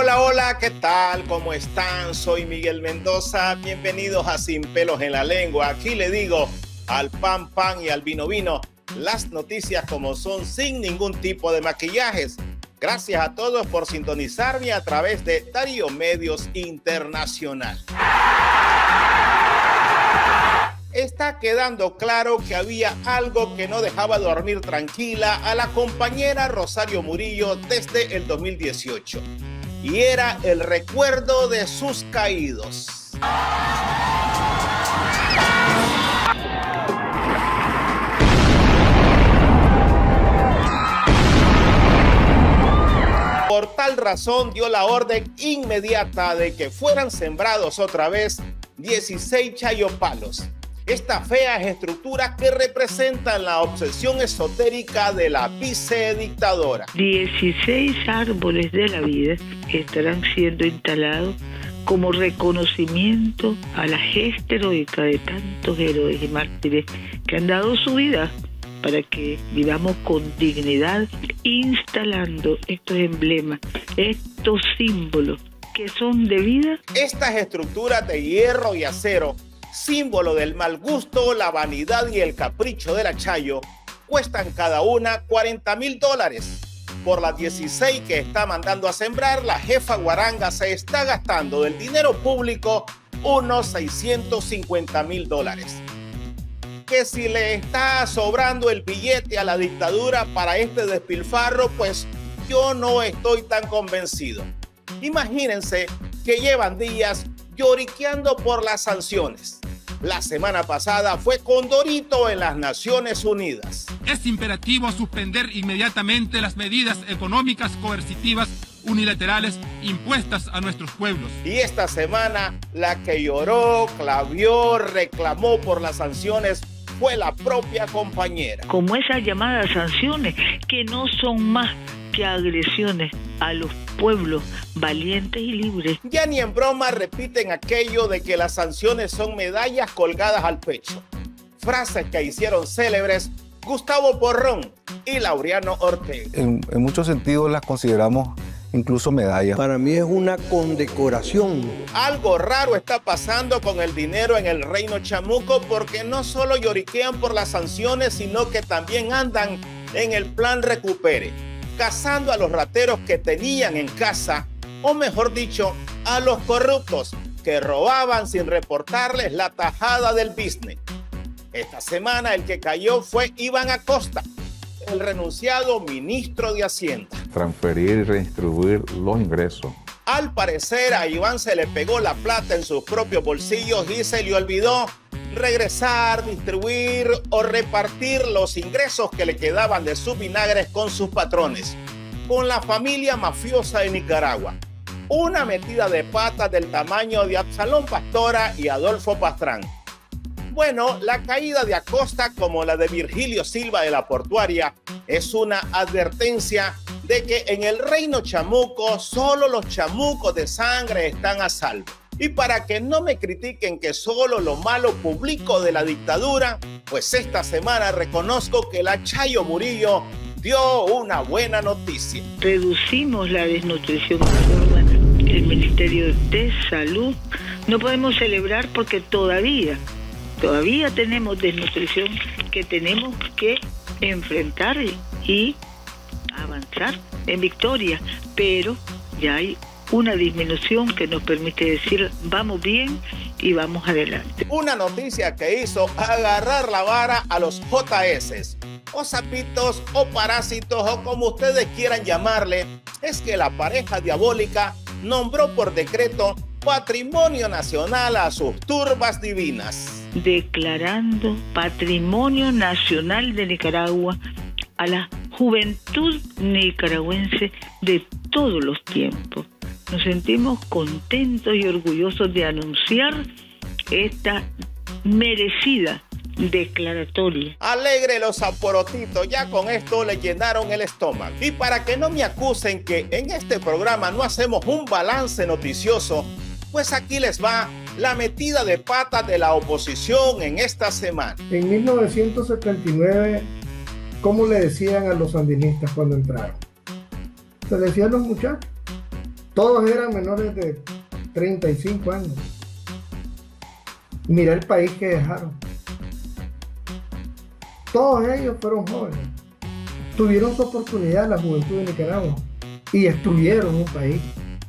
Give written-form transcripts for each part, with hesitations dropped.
Hola, hola, ¿qué tal? ¿Cómo están? Soy Miguel Mendoza. Bienvenidos a Sin Pelos en la Lengua. Aquí le digo al pan, pan y al vino, vino. Las noticias como son, sin ningún tipo de maquillajes. Gracias a todos por sintonizarme a través de Darío Medios Internacional. Está quedando claro que había algo que no dejaba dormir tranquila a la compañera Rosario Murillo desde el 2018. Y era el recuerdo de sus caídos. Por tal razón dio la orden inmediata de que fueran sembrados otra vez 16 chayopalos. Estas feas estructuras que representan la obsesión esotérica de la vicedictadora. 16 árboles de la vida estarán siendo instalados como reconocimiento a la gesta heroica de tantos héroes y mártires que han dado su vida para que vivamos con dignidad, instalando estos emblemas, estos símbolos que son de vida. Estas estructuras de hierro y acero, símbolo del mal gusto, la vanidad y el capricho de la Chayo, cuestan cada una $40,000. Por las 16 que está mandando a sembrar, la jefa guaranga se está gastando del dinero público unos $650,000. Que si le está sobrando el billete a la dictadura para este despilfarro, pues yo no estoy tan convencido. Imagínense que llevan días lloriqueando por las sanciones. La semana pasada fue Condorito en las Naciones Unidas. Es imperativo suspender inmediatamente las medidas económicas coercitivas unilaterales impuestas a nuestros pueblos. Y esta semana la que lloró, clavió, reclamó por las sanciones fue la propia compañera. Como esas llamadas sanciones que no son más que agresiones a los pueblos valientes y libres. Ya ni en broma repiten aquello de que las sanciones son medallas colgadas al pecho. Frases que hicieron célebres Gustavo Porrón y Laureano Ortega. En muchos sentidos las consideramos incluso medallas. Para mí es una condecoración. Algo raro está pasando con el dinero en el reino chamuco, porque no solo lloriquean por las sanciones, sino que también andan en el plan recupere, cazando a los rateros que tenían en casa, o mejor dicho, a los corruptos que robaban sin reportarles la tajada del business. Esta semana el que cayó fue Iván Acosta, el renunciado ministro de Hacienda. Transferir y redistribuir los ingresos. Al parecer a Iván se le pegó la plata en sus propios bolsillos y se le olvidó regresar, distribuir o repartir los ingresos que le quedaban de sus vinagres con sus patrones, con la familia mafiosa de Nicaragua. Una metida de pata del tamaño de Absalón Pastora y Adolfo Pastrán. Bueno, la caída de Acosta, como la de Virgilio Silva de la Portuaria, es una advertencia de que en el reino chamuco solo los chamucos de sangre están a salvo. Y para que no me critiquen que solo lo malo publico de la dictadura, pues esta semana reconozco que la Chayo Murillo dio una buena noticia. Reducimos la desnutrición que informa el Ministerio de Salud. No podemos celebrar porque todavía tenemos desnutrición que tenemos que enfrentar y avanzar en victoria, pero ya hay una disminución que nos permite decir vamos bien y vamos adelante. Una noticia que hizo agarrar la vara a los JS, o sapitos, o parásitos, o como ustedes quieran llamarle, es que la pareja diabólica nombró por decreto Patrimonio Nacional a sus turbas divinas. Declarando Patrimonio Nacional de Nicaragua a la juventud nicaragüense de todos los tiempos. Nos sentimos contentos y orgullosos de anunciar esta merecida declaratoria. Alegre los zaporotitos, ya con esto le llenaron el estómago. Y para que no me acusen que en este programa no hacemos un balance noticioso, pues aquí les va la metida de pata de la oposición en esta semana. En 1979, ¿cómo le decían a los sandinistas cuando entraron? Se decían los muchachos. Todos eran menores de 35 años. Mira el país que dejaron. Todos ellos fueron jóvenes. Tuvieron su oportunidad la juventud de Nicaragua y destruyeron un país.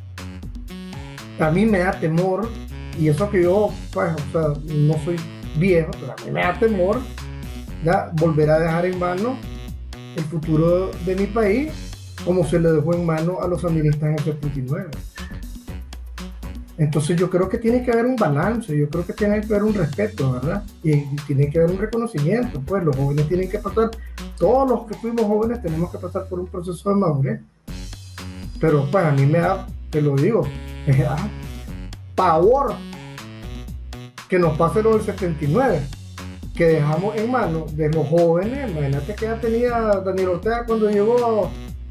A mí me da temor, y eso que yo, pues, o sea, no soy viejo, pero a mí me da temor volver a dejar en manos el futuro de mi país como se le dejó en manos a los sandinistas en el 79. Entonces yo creo que tiene que haber un balance, yo creo que tiene que haber un respeto, ¿verdad? Y tiene que haber un reconocimiento, pues los jóvenes tienen que pasar, todos los que fuimos jóvenes tenemos que pasar por un proceso de madurez. Pero pues a mí me da, te lo digo, me da pavor que nos pase lo del 79, que dejamos en manos de los jóvenes. Imagínate que ya tenía Daniel Ortega cuando llegó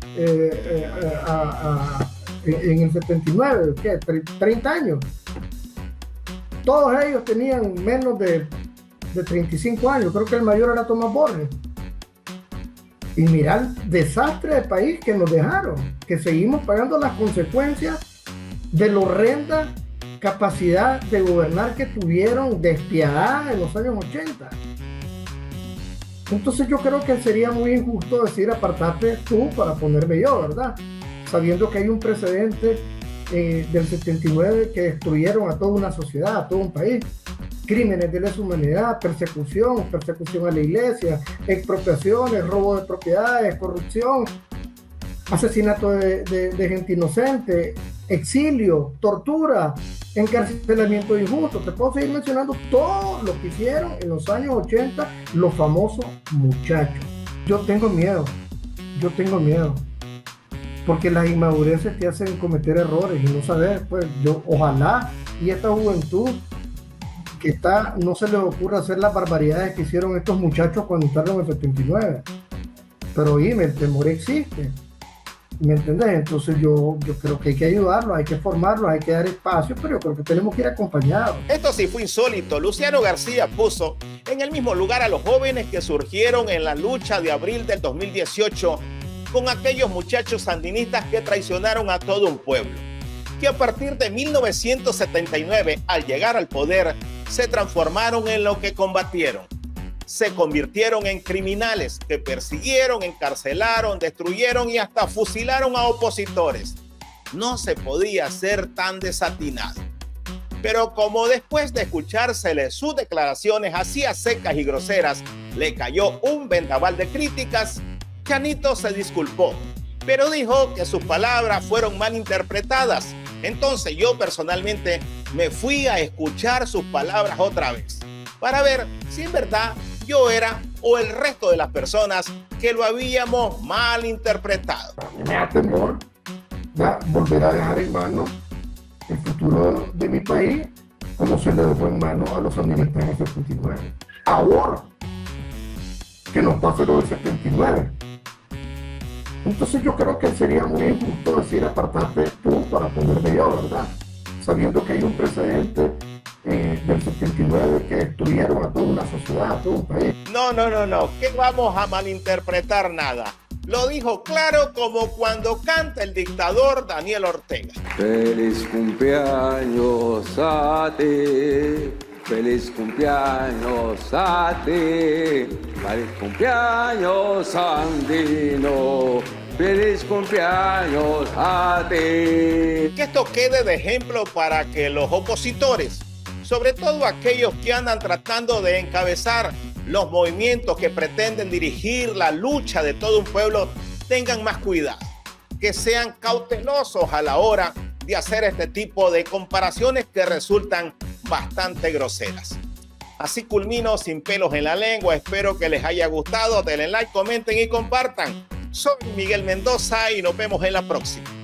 en el 79, ¿qué? 30 años. Todos ellos tenían menos de 35 años. Creo que el mayor era Tomás Borges. Y mirá el desastre de país que nos dejaron, que seguimos pagando las consecuencias de la horrenda capacidad de gobernar que tuvieron despiadada en los años 80. Entonces yo creo que sería muy injusto decir apartate tú para ponerme yo, ¿verdad? Sabiendo que hay un precedente del 79 que destruyeron a toda una sociedad, a todo un país. Crímenes de lesa humanidad, persecución a la iglesia, expropiaciones, robo de propiedades, corrupción, asesinato de gente inocente, exilio, tortura, encarcelamiento injusto. Te puedo seguir mencionando todo lo que hicieron en los años 80 los famosos muchachos. Yo tengo miedo, porque las inmadureces te hacen cometer errores y no saber. Pues yo ojalá y esta juventud que está, no se les ocurra hacer las barbaridades que hicieron estos muchachos cuando entraron en el 79. Pero oíme, el temor existe, ¿me entendés? Entonces yo creo que hay que ayudarlos, hay que formarlos, hay que dar espacio, pero yo creo que tenemos que ir acompañados. Esto sí fue insólito. Luciano García puso en el mismo lugar a los jóvenes que surgieron en la lucha de abril del 2018 con aquellos muchachos sandinistas que traicionaron a todo un pueblo, que a partir de 1979, al llegar al poder, se transformaron en lo que combatieron. Se convirtieron en criminales que persiguieron, encarcelaron, destruyeron y hasta fusilaron a opositores. No se podía ser tan desatinado. Pero como después de escuchársele sus declaraciones así secas y groseras, le cayó un vendaval de críticas, Chanito se disculpó, pero dijo que sus palabras fueron mal interpretadas. Entonces yo personalmente me fui a escuchar sus palabras otra vez, para ver si en verdad yo era o el resto de las personas que lo habíamos mal interpretado. Me da temor volver a dejar en manos el futuro de mi país como se le dejó en manos a los sandinistas en el 79. Ahora que nos pase lo del 79. Entonces yo creo que sería muy injusto decir apartarte tú para ponerme yo, ¿verdad? Sabiendo que hay un precedente del 79 que destruyeron a toda una sociedad, a todo un país. No, que vamos a malinterpretar nada. Lo dijo claro como cuando canta el dictador Daniel Ortega. Feliz cumpleaños a ti, feliz cumpleaños a ti, feliz cumpleaños andino, feliz cumpleaños a ti. Que esto quede de ejemplo para que los opositores, sobre todo aquellos que andan tratando de encabezar los movimientos que pretenden dirigir la lucha de todo un pueblo, tengan más cuidado, que sean cautelosos a la hora de hacer este tipo de comparaciones que resultan bastante groseras. Así culmino Sin Pelos en la Lengua. Espero que les haya gustado. Denle like, comenten y compartan. Soy Miguel Mendoza y nos vemos en la próxima.